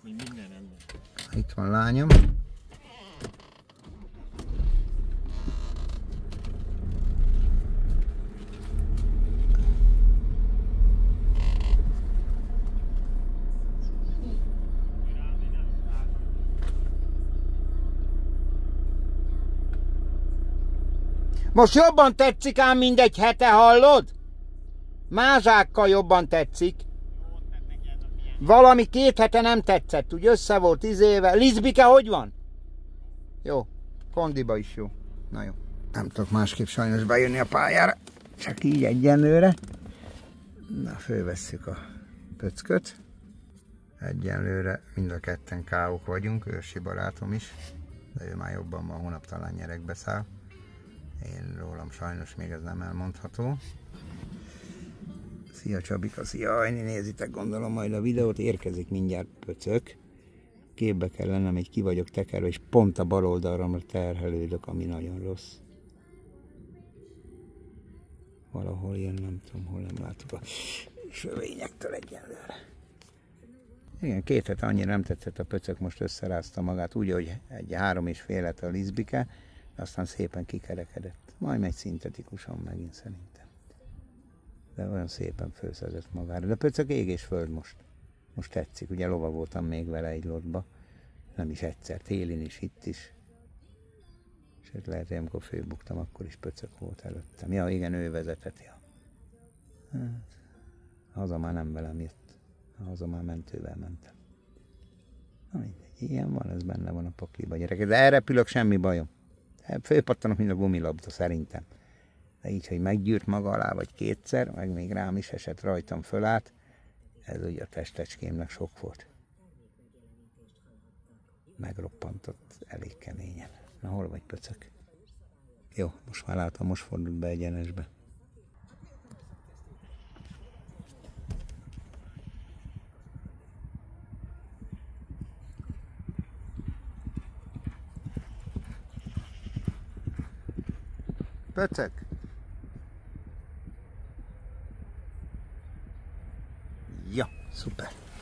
Hogy minden rendben. Itt van lányom. Most jobban tetszik ám mindegy hete, hallod? Mázsákkal jobban tetszik. Valami 2 hete nem tetszett, úgy össze volt izéve. Lizbike hogy van? Jó, kondiba is jó. Na jó. Nem tudok másképp sajnos bejönni a pályára. Csak így egyenlőre. Na, fölvesszük a pöcköt. Egyenlőre mind a ketten káók vagyunk, Őrsi barátom is. De ő már jobban van, hónap talán nyerekbe száll. Én rólam sajnos még ez nem elmondható. Szia Csabika, szia Ajni, nézitek gondolom majd a videót, érkezik mindjárt pöcök. Képbe kell lennem, hogy ki vagyok tekerve, és pont a bal oldalra terhelődök, ami nagyon rossz. Valahol ilyen, nem tudom, hol nem látok a sövényektől egyenlőre. Igen, 2 hete annyira nem tetszett a pöcök, most összerázta magát, úgy, hogy egy 3,5 lett a Lizbike, aztán szépen kikerekedett. Majd megy szintetikusan megint szerintem. De olyan szépen fölszedett magára. De pöcök ég és föld most. Most tetszik, ugye lova voltam még vele egy lotba. Nem is egyszer, télin is, itt is. Sőt lehet, hogy amikor főbuktam, akkor is pöcök volt előttem. Ja igen, ő vezetett. Ja. Hát, haza már nem velem jött. Haza már mentővel mentem. Na mindegy, ilyen van, ez benne van a pakliba, gyerekek. De elrepülök, semmi bajom. Fölpattanok, mint a gumilabda szerintem. De így, hogy meggyűrt maga alá, vagy 2-szer, meg még rám is esett, rajtam fölállt, ez ugye a testecskémnek sok volt. Megroppantott elég keményen. Na hol vagy pöcök? Jó, most már látom, most fordult be egyenesbe. Pöcök! Ja, szuper!